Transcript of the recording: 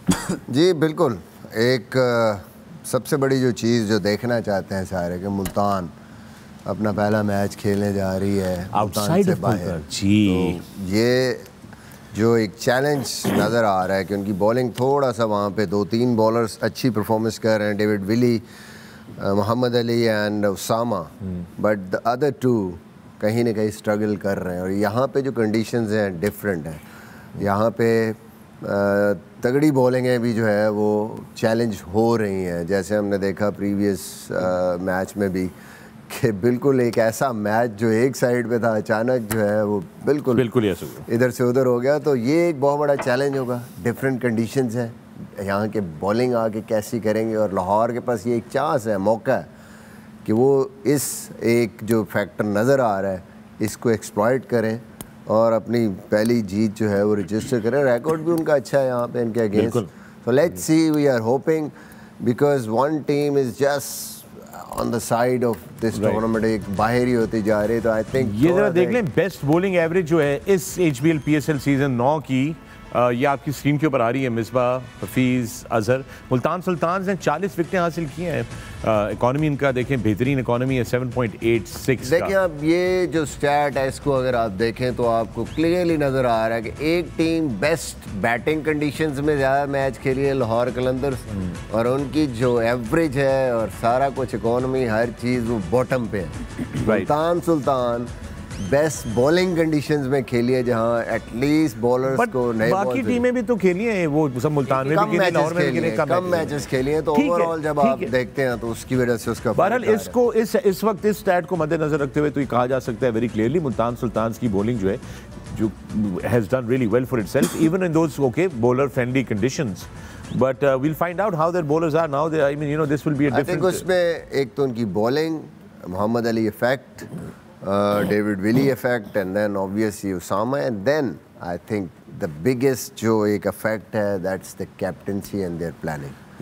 जी बिल्कुल। एक सबसे बड़ी जो चीज़ जो देखना चाहते हैं सारे कि मुल्तान अपना पहला मैच खेलने जा रही है मुल्तान से बाहर। जी तो ये जो एक चैलेंज नज़र आ रहा है कि उनकी बॉलिंग थोड़ा सा वहाँ पे 2-3 बॉलर्स अच्छी परफॉर्मेंस कर रहे हैं, David Willey, Mohammad Ali and Usama, but the other two कहीं ना कहीं स्ट्रगल कर रहे हैं। और यहाँ पे जो कंडीशंस हैं डिफरेंट है। यहाँ पे तगड़ी बॉलिंगें भी जो है वो चैलेंज हो रही हैं, जैसे हमने देखा प्रीवियस मैच में भी कि बिल्कुल एक ऐसा मैच जो एक साइड पे था अचानक जो है वो बिल्कुल इधर से उधर हो गया। तो ये एक बहुत बड़ा चैलेंज होगा। डिफरेंट कंडीशंस हैं, यहाँ के बॉलिंग आके कैसी करेंगे, और लाहौर के पास ये एक चांस है, मौका है कि वो इस एक जो फैक्टर नज़र आ रहा है इसको एक्सप्लॉइट करें और अपनी पहली जीत जो है वो रजिस्टर करें। रिकॉर्ड भी उनका अच्छा है यहाँ पे इनके अगेंस्ट। तो let's see, we are hoping, because one team is just on the side of this tournament, एक बाहर ही होती जा रही है। तो आई थिंक ये जरा देख लें बेस्ट बॉलिंग एवरेज जो है इस HBL PSL सीजन 9 की, ये आपकी स्क्रीन के ऊपर आ रही है। मिसबाह, हफीज़, अजहर, मुल्तान सुल्तान ने 40 विकेटें हासिल की हैं। इकॉनमी इनका देखें, बेहतरीन इकॉनमी है 7.86। देखिए अब ये जो स्टैट है इसको अगर आप देखें तो आपको क्लियरली नज़र आ रहा है कि एक टीम बेस्ट बैटिंग कंडीशंस में ज़्यादा मैच खेली है, लाहौर कलंदर्स, और उनकी जो एवरेज है और सारा कुछ इकॉनमी हर चीज़ वो बॉटम पे है। Multan Sultan best bowling conditions में खेली है, जहां एटलीस्ट बॉलर्स को नए बाकी टीमें भी तो खेली हैं, वो सब मुल्तान में भी खेली, लाहौर में भी खेली, कम मैचेस खेली हैं। तो ओवरऑल जब आप देखते हैं तो उसकी वजह से उसका बहरहाल इसको इस वक्त इस स्टैट को मद्देनजर रखते हुए तो ये कहा जा सकता है वेरी क्लियरली मुल्तान सुल्तान की बॉलिंग जो है जो has done really well for itself even in those bowler friendly conditions. But we'll find out how their bowlers are now. I mean, you know, this will be a different. I think उसमें एक तो उनकी bowling, Mohammad Ali effect, David Willey effect, and then obviously Usama, and then I think the biggest जो एक effect है that's the captaincy and their planning.